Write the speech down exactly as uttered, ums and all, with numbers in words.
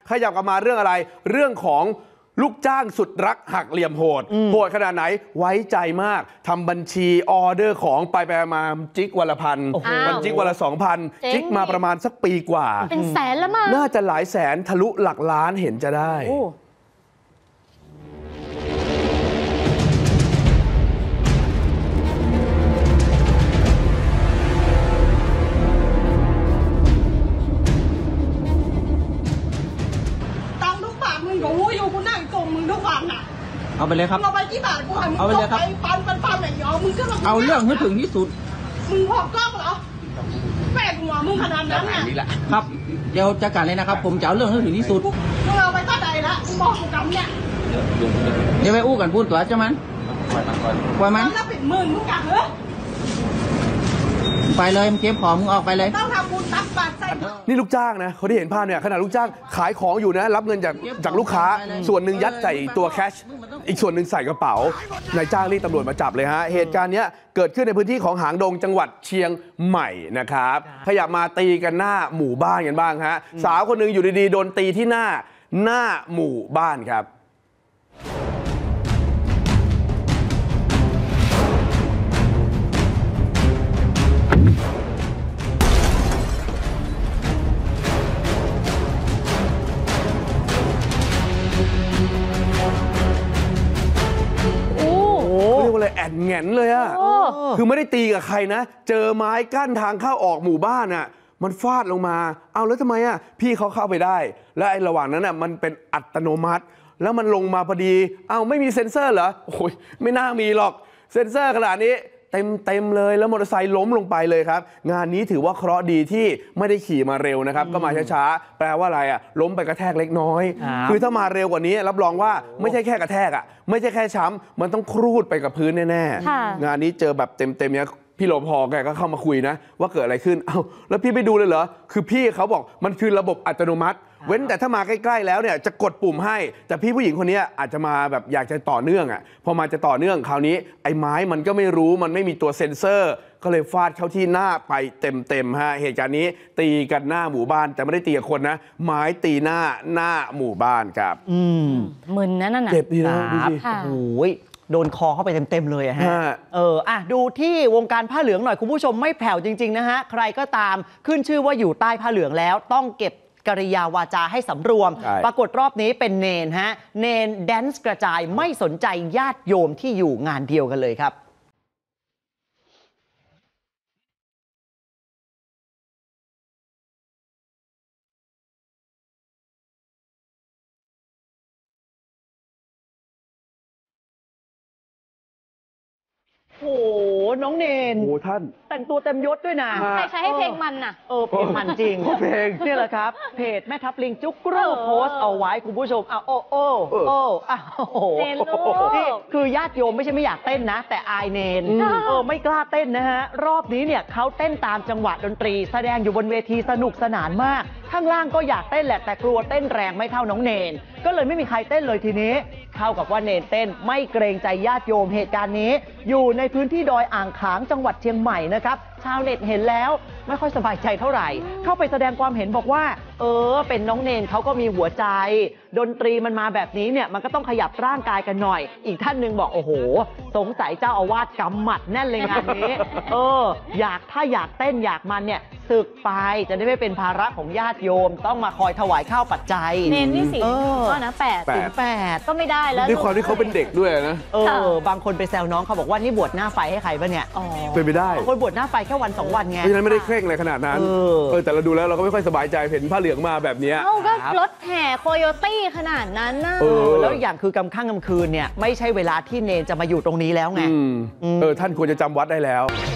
ขยับกลับมาเรื่องอะไรเรื่องของลูกจ้างสุดรักหักเหลี่ยมโหดโหดขนาดไหนไว้ใจมากทำบัญชีออเดอร์ของไปไปมาจิกวันละพันวันจิกวันละสองพันจิกมาประมาณสักปีกว่าเป็นแสนแล้วมั้งน่าจะหลายแสนทะลุหลักล้านเห็นจะได้เอาไปเลยครับเอาไปกี่บาทกูให้มึงเอาไปเลยครับปันปันปันไหนยอมึงก็เอาเรื่องให้ถึงที่สุดมึงพอกล้องเหรอแปดหัวมึงขนาดนั้นเนี่ยครับเดี๋ยวจัดการเลยนะครับผมจะเอาเรื่องให้ถึงที่สุดมึงเอาไปเท่าไหร่ละมึงบอกกูกำเนี่ยเดี๋ยวไปอู้กันพูดตัวใช่ไหมปล่อยมันแล้วปิดมือมึงกัดเหรอไปเลยมึงเก็บของมึงออกไปเลยต้องทำบุญตักบาตรใส่นี่ลูกจ้างนะเขาได้เห็นภาพเนี่ยขณะลูกจ้างขายของอยู่นะรับเงินจากจากลูกค้าส่วนหนึ่งยัดใส่ตัวแคชอีกส่วนหนึ่งใส่กระเป๋านายจ้างรีบตำรวจมาจับเลยฮะเหตุการณ์นี้เกิดขึ้นในพื้นที่ของหางดงจังหวัดเชียงใหม่นะครับขยับมาตีกันหน้าหมู่บ้านกันบ้างฮะสาวคนหนึ่งอยู่ดีๆโดนตีที่หน้าหน้าหมู่บ้านครับแอดแงนเลยอะคือไม่ได้ตีกับใครนะเจอไม้กั้นทางเข้าออกหมู่บ้านอะมันฟาดลงมาเอาแล้วทำไมอะพี่เขาเข้าไปได้และไอ้ระหว่างนั้นอะมันเป็นอัตโนมัติแล้วมันลงมาพอดีเอาไม่มีเซ็นเซอร์เหรอโอ้ยไม่น่ามีหรอกเซ็นเซอร์ขนาดนี้เต็มเต็มเลยแล้วมอเตอร์ไซค์ล้มลงไปเลยครับงานนี้ถือว่าเคราะห์ดีที่ไม่ได้ขี่มาเร็วนะครับก็มาช้าๆแปลว่าอะไรอ่ะล้มไปกระแทกเล็กน้อยคือถ้ามาเร็วกว่านี้รับรองว่าไม่ใช่แค่กระแทกอ่ะไม่ใช่แค่ช้ำมันต้องครูดไปกับพื้นแน่ๆงานนี้เจอแบบเต็มๆเนี้ยพี่รปภแกก็เข้ามาคุยนะว่าเกิดอะไรขึ้นเอ้าแล้วพี่ไปดูเลยเหรอคือพี่เขาบอกมันคือระบบอัตโนมัติเว้นแต่ถ้ามาใกล้ๆแล้วเนี่ยจะกดปุ่มให้แต่พี่ผู้หญิงคนนี้อาจจะมาแบบอยากจะต่อเนื่องอ่ะพอมาจะต่อเนื่องคราวนี้ไอ้ไม้มันก็ไม่รู้มันไม่มีตัวเซ็นเซอร์ก็เลยฟาดเข้าที่หน้าไปเต็มๆฮะเหตุการณ์นี้ตีกันหน้าหมู่บ้านแต่ไม่ได้ตีกับคนนะไม้ตีหน้าหน้าหมู่บ้านครับอืมมึนนั่นน่ะเจ็บดีนะดูสิโอ้ยโดนคอเข้าไปเต็มๆเลยฮะเอออ่ะดูที่วงการผ้าเหลืองหน่อยคุณผู้ชมไม่แผ่วจริงๆนะฮะใครก็ตามขึ้นชื่อว่าอยู่ใต้ผ้าเหลืองแล้วต้องเก็บกริยาวาจาให้สำรวมปรากฏรอบนี้เป็นเนนฮะเนนแดนซ์กระจายไม่สนใจญาติโยมที่อยู่งานเดียวกันเลยครับโอ้โหน้องเนนโอ้ท่านแต่งตัวเต็มยศด้วยนะใครใช้ให้เพลงมันน่ะเออเพลงมันจริงเพลงนี่แหละครับเพจแม่ทับลิงจุ๊กกรูโพสเอาไว้คุณผู้ชมอ่ะโอ้โอ้โอ้อ่ะโอ้โหนี่คือญาติโยมไม่ใช่ไม่อยากเต้นนะแต่อายเนนเออไม่กล้าเต้นนะฮะรอบนี้เนี่ยเขาเต้นตามจังหวะดนตรีแสดงอยู่บนเวทีสนุกสนานมากข้างล่างก็อยากเต้นแหละแต่กลัวเต้นแรงไม่เท่าน้องเนนก็เลยไม่มีใครเต้นเลยทีนี้เท่ากับว่าเนนเต้นไม่เกรงใจญาติโยมเหตุการณ์นี้อยู่ในพื้นที่ดอยอ่างขางจังหวัดเชียงใหม่นะครับชาวเน็ตเห็นแล้วไม่ค่อยสบายใจเท่าไหร่เข้าไปแสดงความเห็นบอกว่าเออเป็นน้องเนนเขาก็มีหัวใจดนตรีมันมาแบบนี้เนี่ยมันก็ต้องขยับร่างกายกันหน่อยอีกท่านหนึ่งบอกโอ้โหสงสัยเจ้าอาวาสกำหมัดแน่นเลยงานนี้เอออยากถ้าอยากเต้นอยากมันเนี่ยศึกไปจะได้ไม่เป็นภาระของญาติโยมต้องมาคอยถวายข้าวปัจจัยเนนนี่สิก็นะแปดถึงแปดก็ไม่ได้แล้วด้วยความที่เขาเป็นเด็กด้วยนะเออบางคนไปแซวน้องเขาบอกว่านี่บวชหน้าไฟให้ใครบ้างเนี่ยเป็นไปได้บางคนบวชหน้าไฟแค่วันสองวันไงเพราะฉะนั้นไม่ได้เคร่งอะไรขนาดนั้นเออแต่เราดูแล้วเราก็ไม่ค่อยสบายใจเห็นผ้าเหลืองมาแบบนี้เอ้าก็รถแห่โคโยตี้ขนาดนั้นนะแล้วอย่างคือกำข้างกำคืนเนี่ยไม่ใช่เวลาที่เนนจะมาอยู่ตรงนี้แล้วไงเออท่านควรจะจำวัดได้แล้ว